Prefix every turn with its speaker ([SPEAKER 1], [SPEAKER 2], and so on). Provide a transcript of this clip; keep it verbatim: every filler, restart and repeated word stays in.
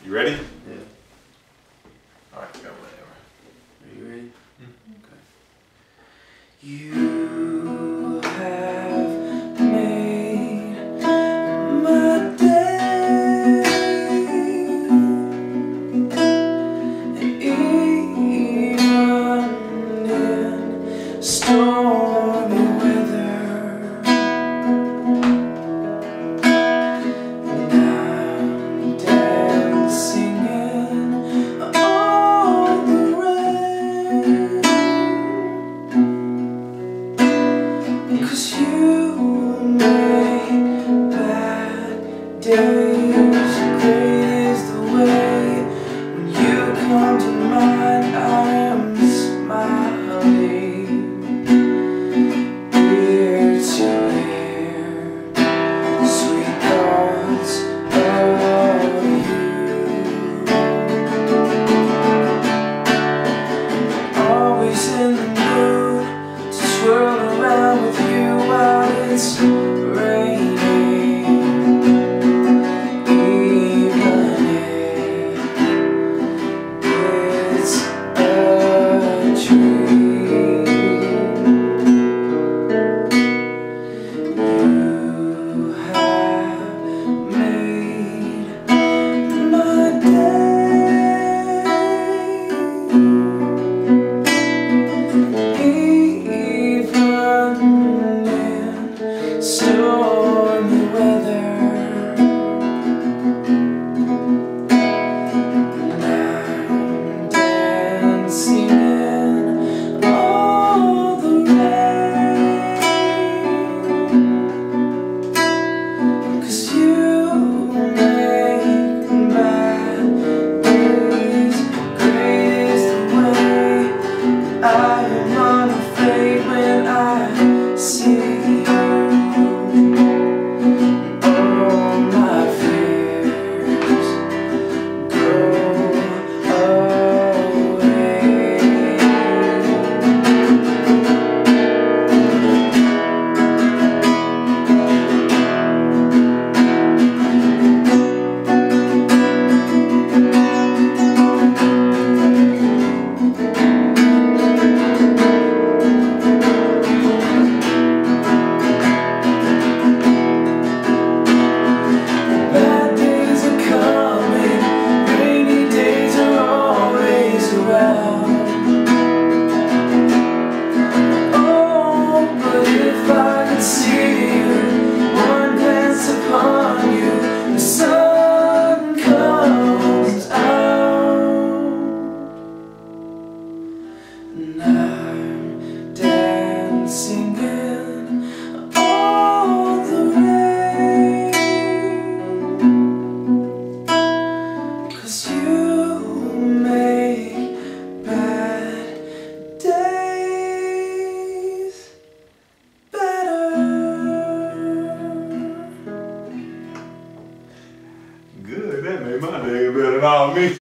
[SPEAKER 1] You ready?
[SPEAKER 2] Yeah.
[SPEAKER 1] All right, go whatever.
[SPEAKER 2] Are you ready?
[SPEAKER 1] Mm-hmm.
[SPEAKER 2] Okay. You have made my day, and even in stormy weather, and I'm dancing in all the rain. 'Cause you make bad days graze the way. When you come to mind, I am smiling ear to ear, sweet thoughts of you. Always in the mood to swirl around with you while it's raining, even if it's a dream. You have made my day, even in stormy weather, and I'm dancing in all the rain. 'Cause you make bad days graze the way. I am unafraid when I see you. All my fears go away. Bad days are coming, rainy days are always around. Oh, but if I could see you, one glance upon you, the sun comes out, and I'm dancing in all the rain. 'Cause you make bad days better.
[SPEAKER 1] Good. That made my day better than all me.